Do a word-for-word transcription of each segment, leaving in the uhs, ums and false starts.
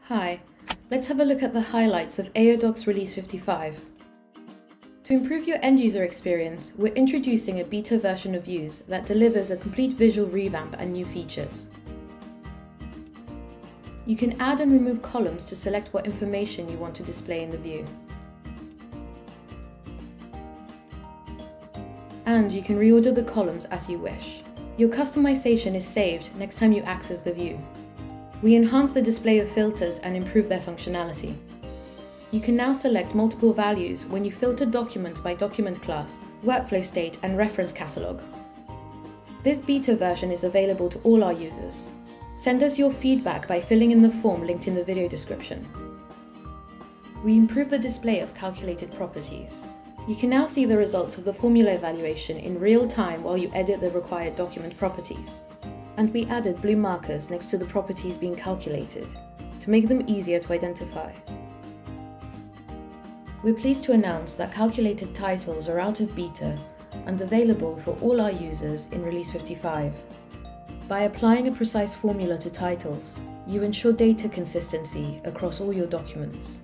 Hi, let's have a look at the highlights of AODocs Release fifty-five. To improve your end-user experience, we're introducing a beta version of Views that delivers a complete visual revamp and new features. You can add and remove columns to select what information you want to display in the view. And you can reorder the columns as you wish. Your customization is saved next time you access the view. We enhance the display of filters and improve their functionality. You can now select multiple values when you filter documents by document class, workflow state, and reference catalog. This beta version is available to all our users. Send us your feedback by filling in the form linked in the video description. We improve the display of calculated properties. You can now see the results of the formula evaluation in real time while you edit the required document properties. And we added blue markers next to the properties being calculated to make them easier to identify. We're pleased to announce that calculated titles are out of beta and available for all our users in Release fifty-five. By applying a precise formula to titles, you ensure data consistency across all your documents.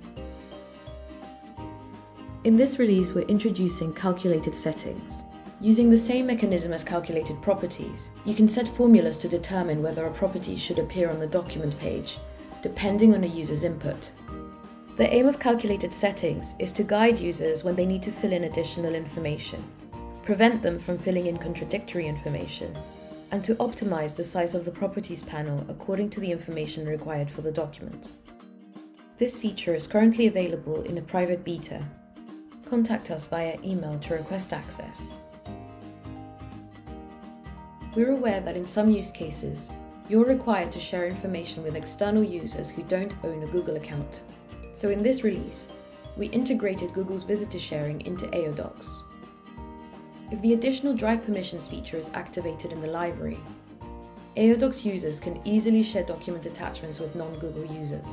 In this release, we're introducing calculated settings. Using the same mechanism as calculated properties, you can set formulas to determine whether a property should appear on the document page, depending on a user's input. The aim of calculated settings is to guide users when they need to fill in additional information, prevent them from filling in contradictory information, and to optimize the size of the properties panel according to the information required for the document. This feature is currently available in a private beta. Contact us via email to request access. We're aware that in some use cases, you're required to share information with external users who don't own a Google account. So in this release, we integrated Google's visitor sharing into AODocs. If the additional Drive Permissions feature is activated in the library, AODocs users can easily share document attachments with non-Google users.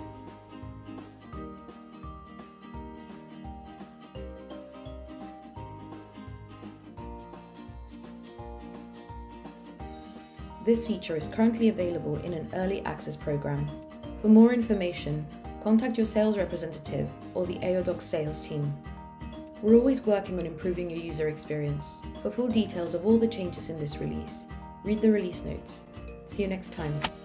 This feature is currently available in an early access program. For more information, contact your sales representative or the AODocs sales team. We're always working on improving your user experience. For full details of all the changes in this release, read the release notes. See you next time.